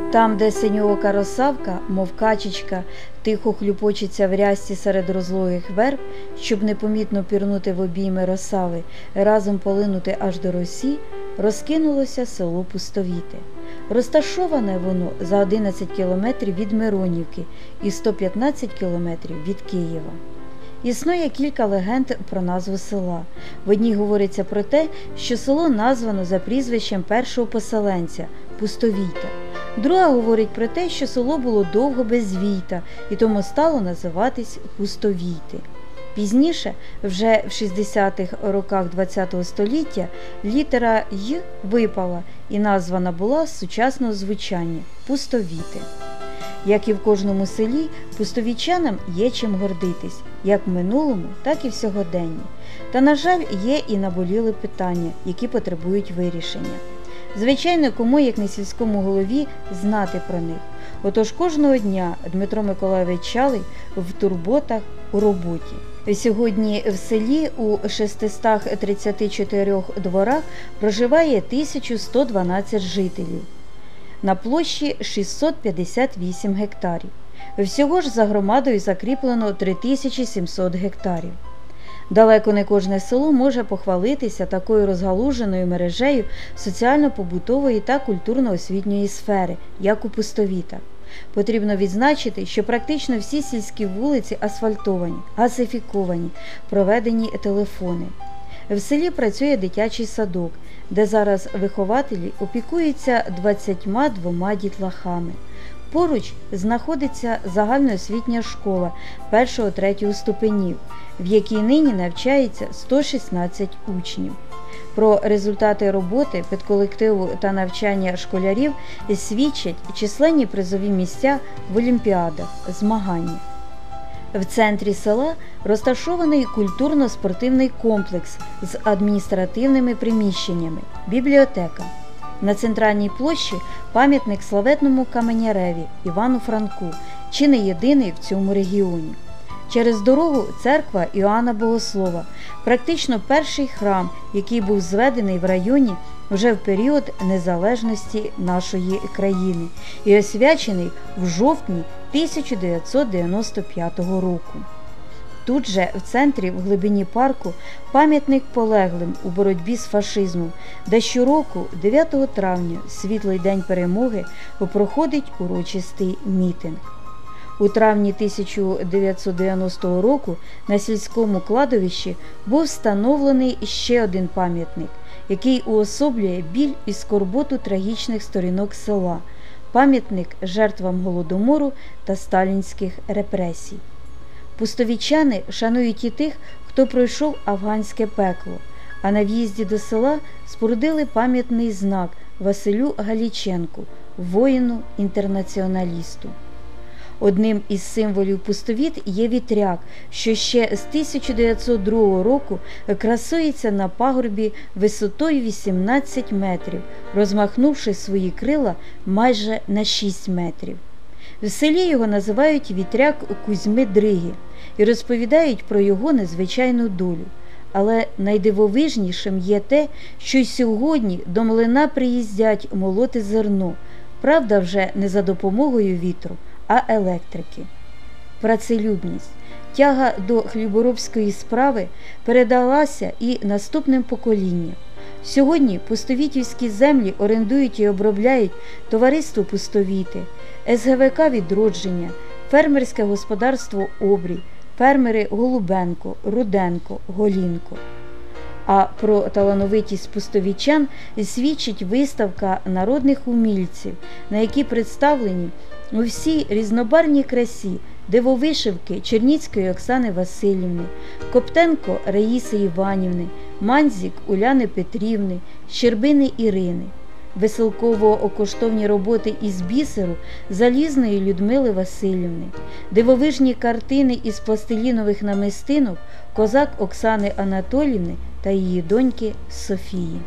Там, де синьоока росавка, мов качечка, тихо хлюпочеться в рясці серед розлогих верб, щоб непомітно пірнути в обійми росави, разом полинути аж до росі, розкинулося село Пустовіте. Розташоване воно за 11 кілометрів від Миронівки і 115 кілометрів від Києва. Існує кілька легенд про назву села. В одній говориться про те, що село названо за прізвищем першого поселенця – Пустовійта. Друга говорить про те, що село було довго без війта і тому стало називатись Пустовійти. Пізніше, вже в 60-х роках ХХ століття, літера «й» випала і названа була з сучасного звучання – Пустовіти. Як і в кожному селі, пустовічанам є чим гордитись, як в минулому, так і в сьогоденні. Та, на жаль, є і наболіли питання, які потребують вирішення. Звичайно, кому, як не сільському голові, знати про них. Отож кожного дня Дмитро Миколайович Чалий в турботах, у роботі. Сьогодні в селі у 634 дворах проживає 1112 жителів. На площі 658 гектарів. Всього ж за громадою закріплено 3700 гектарів. Далеко не кожне село може похвалитися такою розгалуженою мережею соціально-побутової та культурно-освітньої сфери, як у Пустовітах. Потрібно відзначити, що практично всі сільські вулиці асфальтовані, газифіковані, проведені телефони. В селі працює дитячий садок, де зараз вихователі опікуються 22 дітлахами. Поруч знаходиться загальноосвітня школа 1-3 ступенів, в якій нині навчається 116 учнів. Про результати роботи педколективу та навчання школярів свідчать численні призові місця в олімпіадах, змаганнях. В центрі села розташований культурно-спортивний комплекс з адміністративними приміщеннями, бібліотека. На центральній площі пам'ятник славетному каменяреві Івану Франку, чи не єдиний в цьому регіоні. Через дорогу церква Іоанна Богослова, практично перший храм, який був зведений в районі вже в період незалежності нашої країни і освячений в жовтні 1995 року. Тут же, в центрі, в глибині парку, пам'ятник полеглим у боротьбі з фашизмом, де щороку, 9 травня, світлий день перемоги, проходить урочистий мітинг. У травні 1990 року на сільському кладовищі був встановлений ще один пам'ятник, який уособлює біль і скорботу трагічних сторінок села – пам'ятник жертвам Голодомору та сталінських репресій. Пустовічани шанують і тих, хто пройшов афганське пекло, а на в'їзді до села спорудили пам'ятний знак Василю Галіченку, воїну-інтернаціоналісту. Одним із символів Пустовіт є вітряк, що ще з 1902 року красується на пагорбі висотою 18 метрів, розмахнувши свої крила майже на 6 метрів. В селі його називають вітряк Кузьми Дриги і розповідають про його незвичайну долю. Але найдивовижнішим є те, що й сьогодні до млина приїздять молоти зерно, правда вже не за допомогою вітру, а електрики. Працелюбність, тяга до хліборобської справи передалася і наступним поколінням. Сьогодні пустовітівські землі орендують і обробляють товариство Пустовіти, СГВК «Відродження», фермерське господарство «Обрій», фермери Голубенко, Руденко, Голінко. А про талановитість пустовічан свідчить виставка народних умільців, на якій представлені у всій різнобарвній красі дивовишивки Черніцької Оксани Васильівни, Коптенко Раїси Іванівни, Манзік Уляни Петрівни, Щербини Ірини, веселково-коштовні роботи із бісеру Залізної Людмили Васильівни, дивовижні картини із пластилінових намистинок козак Оксани Анатоліївни та її доньки Софії.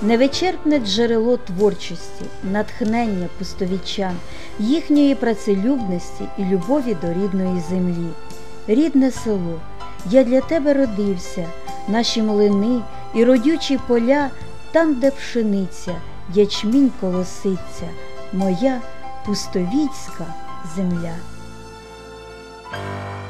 невичерпне джерело творчості, натхнення пустовічан, їхньої працелюбності і любові до рідної землі. Рідне село, я для тебе родився, наші млини і родючі поля, там, де пшениця, ячмінь колоситься, моя пустовіцька земля.